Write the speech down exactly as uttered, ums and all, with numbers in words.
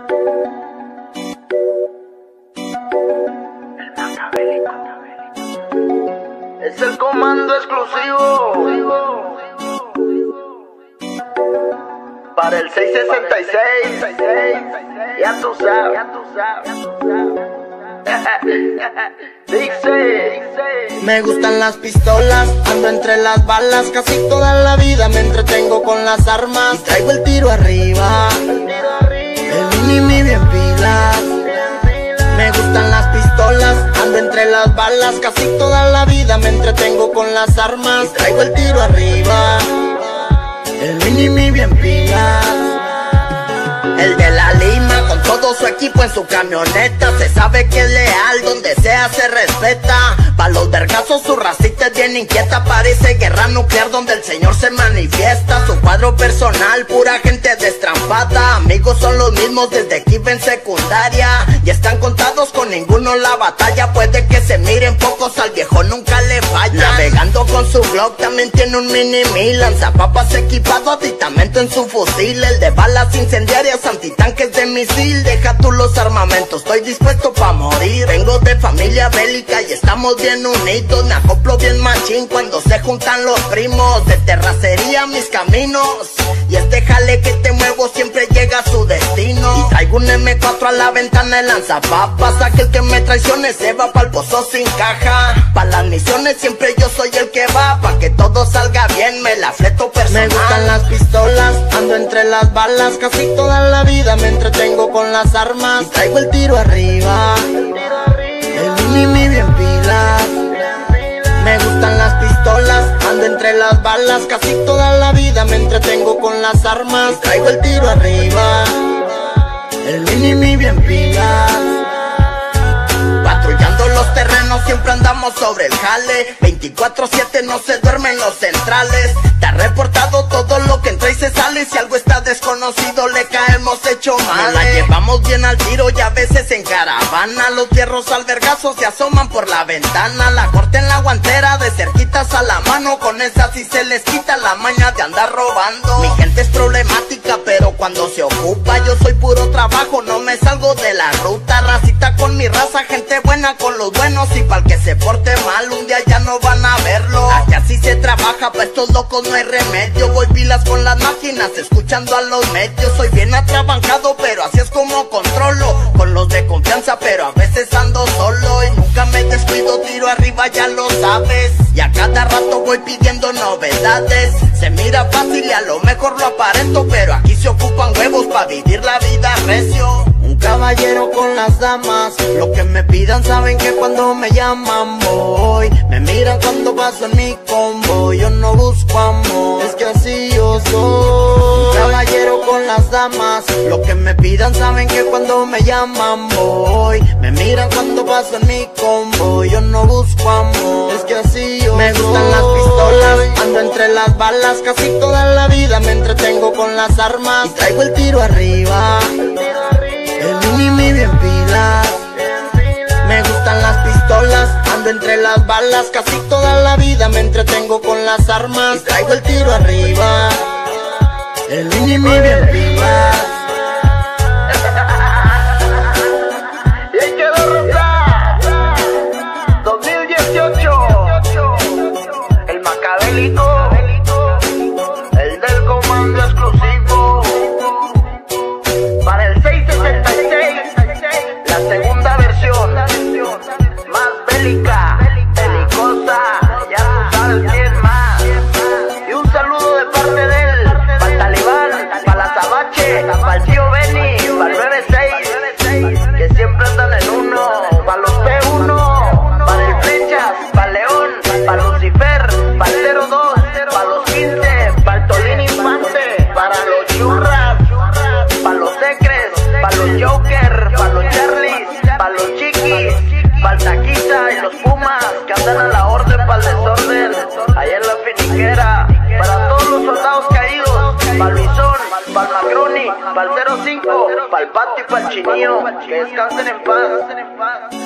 Es el comando exclusivo para el seis sesenta y seis. Ya tú sabes, ya tú sabes. Dice, me gustan las pistolas, ando entre las balas. Casi toda la vida me entretengo con las armas. Y traigo el tiro arriba, el mini bien pilas. Me gustan las pistolas, ando entre las balas. Casi toda la vida me entretengo con las armas. Y traigo el tiro arriba, el mini bien pilas. El de la Lima con todo su equipo en su camioneta. Se sabe que es leal, donde sea se respeta. Pa' los vergazos su racita es bien inquieta. Parece guerra nuclear donde el señor se manifiesta. Su cuadro personal, pura gente destrampada. Amigos son los mismos desde que iba en secundaria. Y están contados, con ninguno la batalla. Puede que se miren pocos, al viejo nunca le falla. Navegando con su Glock, también tiene un mini mil. Lanzapapas equipado, aditamento en su fusil. El de balas incendiarias, antitanques de misil. Deja tú los armamentos, estoy dispuesto pa' morir. Vengo de familia bélica y estamos bien unidos. Me acoplo bien machín cuando se juntan los primos. De terracería mis caminos, y este jale que te muevo siempre llega a su destino. Y traigo un eme cuatro a la ventana, el lanzapapas. Aquel que me traicione se va pa'l pozo sin caja. Pa' las misiones siempre yo soy el que va. Pa' que todo salga bien me la fleto personal. Me gustan las pistolas, ando entre las balas. Casi toda la vida me entretengo con las armas. Y traigo el tiro arriba, el mini bien pilas. Me gustan las pistolas, ando entre las balas. Casi toda la vida me entretengo con las armas. Y traigo el tiro arriba, el mini bien pilas. Patrullando los terrenos, siempre andamos sobre el jale. veinticuatro siete no se duermen los centrales. Te ha reportado todo lo que entra y se sale. Si algo está desconocido le caemos hecho mal. Nos la llevamos bien al tiro y a veces en caravana. Los fierros al vergazo se asoman por la ventana. La corte en la guantera, de cerquitas a la mano. Con esa sí se les quita la maña de andar robando. Mi gente es problemática, pero cuando se ocupa yo soy puro trabajo, no me salgo de la ruta. Racita con mi raza, gente buena con los buenos. Y pa'l que se porte mal un día ya no van a verlo. Aquí así se trabaja, pa' estos locos no hay remedio. Voy pilas con las máquinas, escuchando a los medios. Soy bien atrabancado, pero así es como controlo. Con los de confianza, pero a veces ando solo. Y nunca me descuido, tiro arriba, ya lo sabes. Y a cada rato voy pidiendo novedades. Se mira fácil y a lo mejor lo aparento, pero aquí se ocupan huevos pa' vivir la vida recio. Un caballero con las damas, lo que me pidan saben que cuando me llaman voy. Me miran cuando paso en mi combo, yo no busco amor, es que así yo soy. Un caballero con las damas, lo que me pidan saben que cuando me llaman voy. Me miran cuando paso en mi combo, yo no busco amor, es que así yo soy. Me gustan las pistolas, ando entre las balas. Casi toda la vida me entretengo con las armas. Y traigo el tiro arriba, el mini bien pilas. Me gustan las pistolas, ando entre las balas. Casi toda la vida me entretengo con las armas. Y traigo el tiro arriba, el mini bien pilas. y ahí quedó Roca dos mil dieciocho. El macabélico, el del comando exclusivo para el seis sesenta y seis. La segunda versión, más bélica, belicosa, ya tú sabes quién más. Y un saludo de parte de él, para el Talibán, para la Sabache, para el tío Benny, para el nueve seis, que siempre andan en uno, para los P uno, para el Flechas, para el León, para Lucifer, para el cero dos, para los quince, para el Tolín Infante, para los Churras, para los Secres, para los Joker, para los Charlies, para los Chiquis, para el Taquiza y los Pumas que andan a la orden para el desorden, allá en la finiquera, para todos los soldados caídos, para el Luisón, para el Macroni, para el cero cinco, para el Pati y para el Chinillo, que descansen en paz.